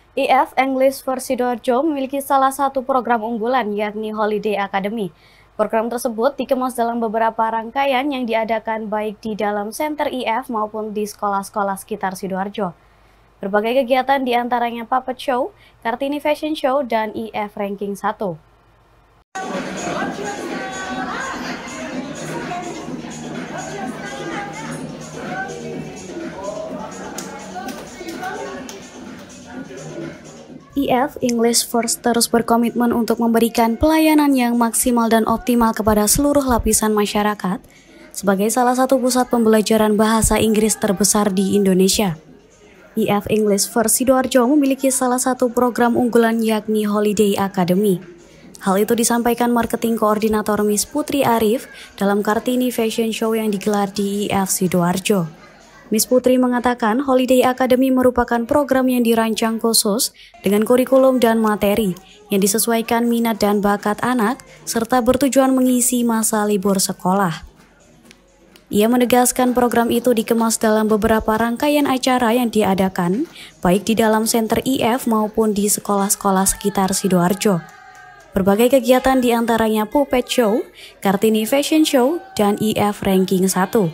IF English for Sidoarjo memiliki salah satu program unggulan, yakni Holiday Academy. Program tersebut dikemas dalam beberapa rangkaian yang diadakan baik di dalam Center IF maupun di sekolah-sekolah sekitar Sidoarjo. Berbagai kegiatan diantaranya Puppet Show, Kartini Fashion Show, dan IF Ranking 1. IF English First terus berkomitmen untuk memberikan pelayanan yang maksimal dan optimal kepada seluruh lapisan masyarakat sebagai salah satu pusat pembelajaran bahasa Inggris terbesar di Indonesia. IF English First Sidoarjo memiliki salah satu program unggulan yakni Holiday Academy. Hal itu disampaikan Marketing Koordinator Miss Putri Arif dalam Kartini Fashion Show yang digelar di IF Sidoarjo. Miss Putri mengatakan Holiday Academy merupakan program yang dirancang khusus dengan kurikulum dan materi yang disesuaikan minat dan bakat anak serta bertujuan mengisi masa libur sekolah. Ia menegaskan program itu dikemas dalam beberapa rangkaian acara yang diadakan baik di dalam Center IF maupun di sekolah-sekolah sekitar Sidoarjo. Berbagai kegiatan diantaranya Puppet Show, Kartini Fashion Show, dan IF Ranking 1.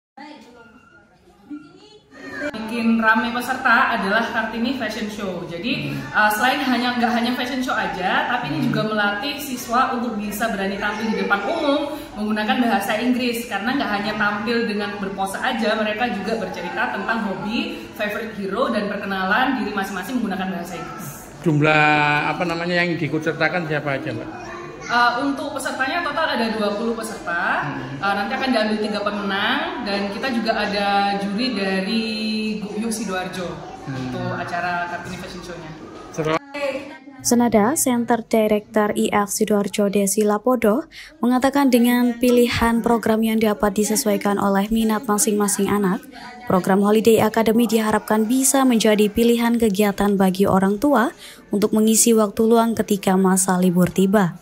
Bikin rame peserta adalah Kartini Fashion Show. Jadi selain nggak hanya fashion show aja, tapi ini juga melatih siswa untuk bisa berani tampil di depan umum menggunakan bahasa Inggris. Karena nggak hanya tampil dengan berpose aja, mereka juga bercerita tentang hobi, favorite hero, dan perkenalan diri masing-masing menggunakan bahasa Inggris. Jumlah yang diikutsertakan siapa aja, Mbak? Untuk pesertanya total ada 20 peserta. Nanti akan diambil 3 pemenang dan kita juga ada juri dari GUYU Sidoarjo untuk acara Kartini Fashion Show-nya. Senada, Center Director IF Sidoarjo Desi Lapodo mengatakan dengan pilihan program yang dapat disesuaikan oleh minat masing-masing anak, program Holiday Academy diharapkan bisa menjadi pilihan kegiatan bagi orang tua untuk mengisi waktu luang ketika masa libur tiba.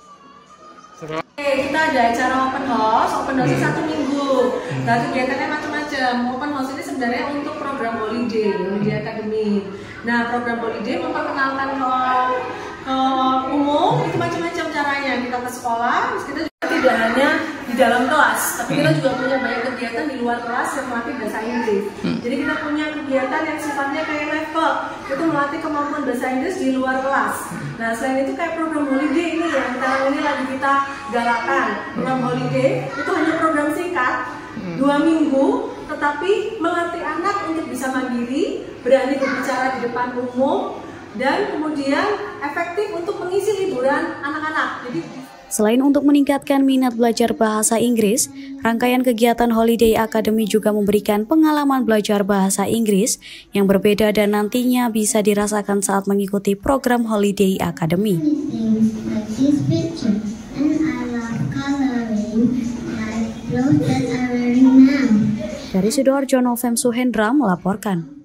Kita ada acara open house itu 1 minggu. Dan kegiatannya macam-macam. Open house ini sebenarnya untuk program Holiday Academy. Nah, program Holiday memperkenalkan ke umum itu macam-macam caranya. Kita ke sekolah, kita juga tidak hanya di dalam kelas, tapi kita juga punya banyak kegiatan di luar kelas yang melatih bahasa Inggris. Jadi kita punya kegiatan yang sifatnya kayak level, itu melatih kemampuan bahasa Inggris di luar kelas. Nah, selain itu kayak program Holiday ini yang sekarang ini lagi kita galakkan. Program Holiday itu hanya program singkat, 2 minggu, tetapi melatih anak untuk bisa mandiri, berani berbicara di depan umum, dan kemudian efektif untuk mengisi liburan anak-anak. Selain untuk meningkatkan minat belajar bahasa Inggris, rangkaian kegiatan Holiday Academy juga memberikan pengalaman belajar bahasa Inggris yang berbeda dan nantinya bisa dirasakan saat mengikuti program Holiday Academy. Dari Sidoarjo, Novem Suhendra melaporkan.